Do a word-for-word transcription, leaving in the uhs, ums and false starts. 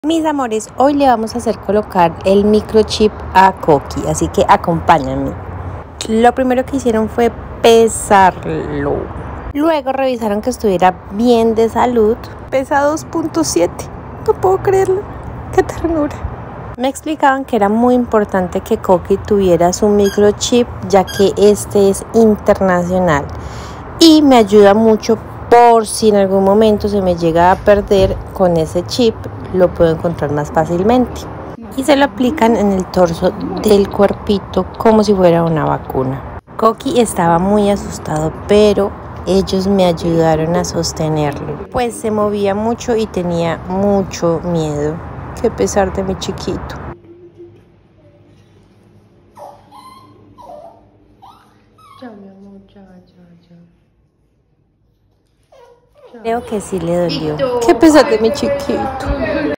Mis amores, hoy le vamos a hacer colocar el microchip a Coqui, así que acompáñenme. Lo primero que hicieron fue pesarlo. Luego revisaron que estuviera bien de salud. Pesa dos punto siete, no puedo creerlo, qué ternura. Me explicaban que era muy importante que Coqui tuviera su microchip, ya que este es internacional y me ayuda mucho por si en algún momento se me llega a perder. Con ese chip lo puedo encontrar más fácilmente y se lo aplican en el torso del cuerpito como si fuera una vacuna. Coqui estaba muy asustado, pero ellos me ayudaron a sostenerlo, pues se movía mucho y tenía mucho miedo. Qué pesar de mi chiquito. Ya, mi amor, ya, ya, ya. Creo que sí le dolió. Qué pesar de mi chiquito.